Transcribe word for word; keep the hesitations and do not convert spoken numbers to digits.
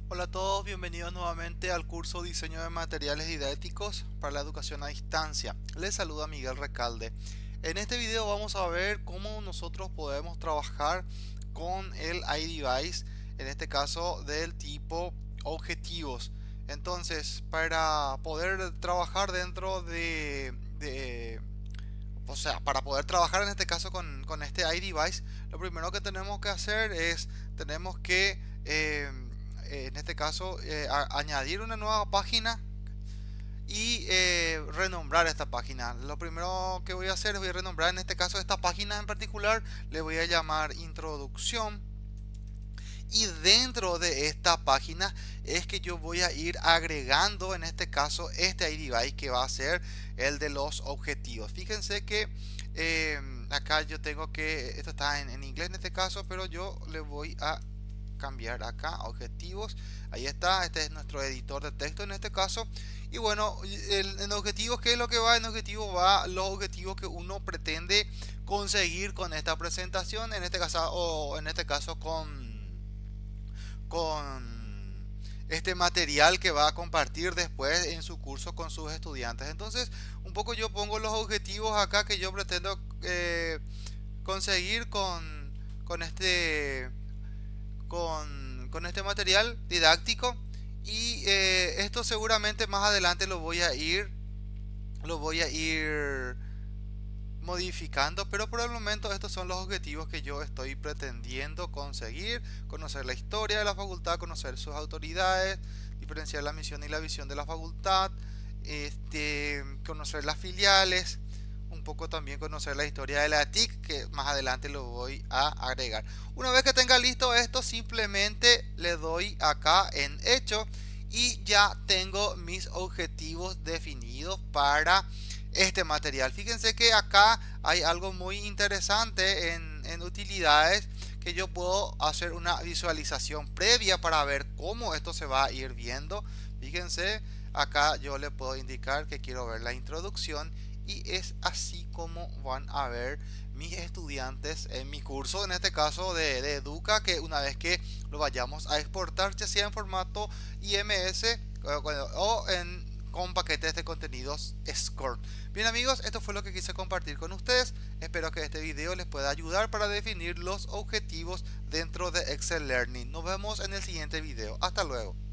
Hola a todos, bienvenidos nuevamente al curso Diseño de Materiales Didácticos para la Educación a Distancia. Les saluda Miguel Recalde. En este video vamos a ver cómo nosotros podemos trabajar con el iDevice, en este caso del tipo objetivos. Entonces, para poder trabajar dentro de, de o sea, para poder trabajar en este caso con, con este iDevice, lo primero que tenemos que hacer es, tenemos que, eh, en este caso, eh, a- añadir una nueva página y eh, renombrar esta página. Lo primero que voy a hacer es voy a renombrar en este caso esta página en particular, le voy a llamar introducción. Y dentro de esta página es que yo voy a ir agregando en este caso este iDevice que va a ser el de los objetivos. Fíjense que eh, acá yo tengo que, esto está en, en inglés en este caso, pero yo le voy a cambiar acá objetivos. Ahí está, este es nuestro editor de texto en este caso. Y bueno, el, en objetivos, ¿qué es lo que va? En objetivos va los objetivos que uno pretende conseguir con esta presentación, en este caso, o en este caso con con este material que va a compartir después en su curso con sus estudiantes. Entonces, un poco yo pongo los objetivos acá que yo pretendo eh, conseguir con, con este con, con este material didáctico y eh, esto seguramente más adelante lo voy a ir lo voy a ir modificando, pero por el momento estos son los objetivos que yo estoy pretendiendo conseguir: conocer la historia de la facultad, conocer sus autoridades, diferenciar la misión y la visión de la facultad, este, conocer las filiales, un poco también conocer la historia de la T I C, que más adelante lo voy a agregar. Una vez que tenga listo esto, simplemente le doy acá en hecho y ya tengo mis objetivos definidos para este material. Fíjense que acá hay algo muy interesante en, en utilidades, que yo puedo hacer una visualización previa para ver cómo esto se va a ir viendo. Fíjense, acá yo le puedo indicar que quiero ver la introducción y es así como van a ver mis estudiantes en mi curso, en este caso de, de Educa, que una vez que lo vayamos a exportar, ya sea en formato I M S o en con paquetes de contenidos Score. Bien amigos, esto fue lo que quise compartir con ustedes. Espero que este video les pueda ayudar para definir los objetivos dentro de Excel Learning. Nos vemos en el siguiente video. Hasta luego.